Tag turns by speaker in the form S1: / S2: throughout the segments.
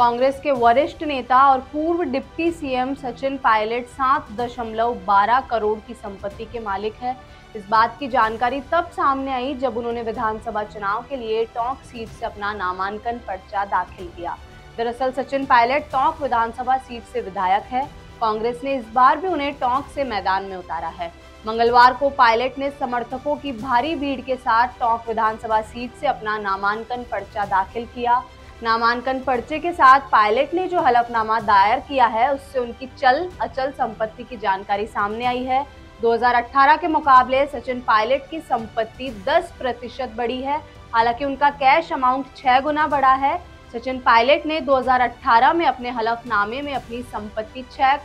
S1: कांग्रेस के वरिष्ठ नेता और पूर्व डिप्टी सीएम सचिन पायलट 7.12 करोड़ की संपत्ति के मालिक है। इस बात की जानकारी तब सामने आई जब उन्होंने विधानसभा चुनाव के लिए टोंक सीट से अपना नामांकन पर्चा दाखिल किया। दरअसल सचिन पायलट टोंक विधानसभा सीट से विधायक है। कांग्रेस ने इस बार भी उन्हें टोंक से मैदान में उतारा है। मंगलवार को पायलट ने समर्थकों की भारी भीड़ के साथ टोंक विधानसभा सीट से अपना नामांकन पर्चा दाखिल किया। नामांकन पर्चे के साथ पायलट ने जो हलफनामा दायर किया है, उससे उनकी चल अचल संपत्ति की जानकारी सामने आई है। 2018 के मुकाबले सचिन पायलट की संपत्ति 10% बढ़ी है। हालांकि उनका कैश अमाउंट 6 गुना बढ़ा है। सचिन पायलट ने 2018 में अपने हलफनामे में अपनी संपत्ति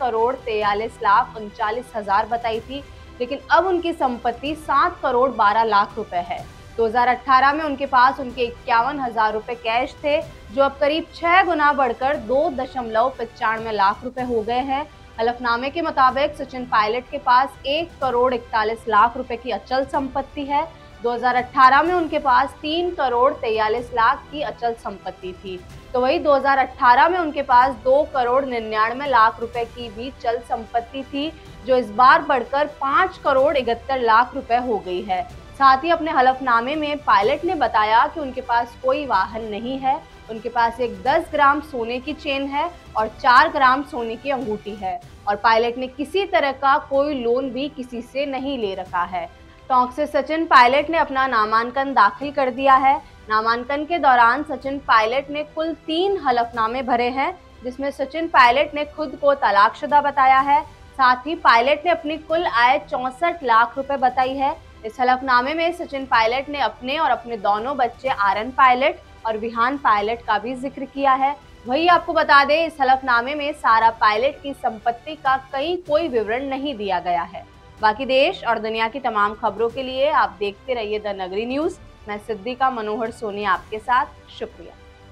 S1: 6,43,39,हजार बताई थी, लेकिन अब उनकी संपत्ति 7,12,00,000 रुपए है। 2018 में उनके पास उनके 51,000 रुपए कैश थे, जो अब करीब 6 गुना बढ़कर 2.95 लाख रुपए हो गए हैं। हलफनामे के मुताबिक सचिन पायलट के पास 1,41,00,000 रुपए की अचल संपत्ति है। 2018 में उनके पास 3,43,00,000 की अचल संपत्ति थी, तो वही 2018 में उनके पास 2,99,00,000 रुपए की भी चल संपत्ति थी, जो इस बार बढ़कर 5,71,00,000 रुपए हो गई है। साथ ही अपने हलफनामे में पायलट ने बताया कि उनके पास कोई वाहन नहीं है। उनके पास एक 10 ग्राम सोने की चेन है और 4 ग्राम सोने की अंगूठी है, और पायलट ने किसी तरह का कोई लोन भी किसी से नहीं ले रखा है। टोंक से सचिन पायलट ने अपना नामांकन दाखिल कर दिया है। नामांकन के दौरान सचिन पायलट ने कुल 3 हलफनामे भरे हैं, जिसमें सचिन पायलट ने खुद को तलाकशुदा बताया है। साथ ही पायलट ने अपनी कुल आय 64 लाख रुपए बताई है। इस हलफनामे में सचिन पायलट ने अपने और अपने दोनों बच्चे आरएन पायलट और विहान पायलट का भी जिक्र किया है। वही आपको बता दें, इस हलफनामे में सारा पायलट की संपत्ति का कोई विवरण नहीं दिया गया है। बाकी देश और दुनिया की तमाम खबरों के लिए आप देखते रहिए द नगरी न्यूज। मैं सिद्दीका मनोहर सोनी आपके साथ। शुक्रिया।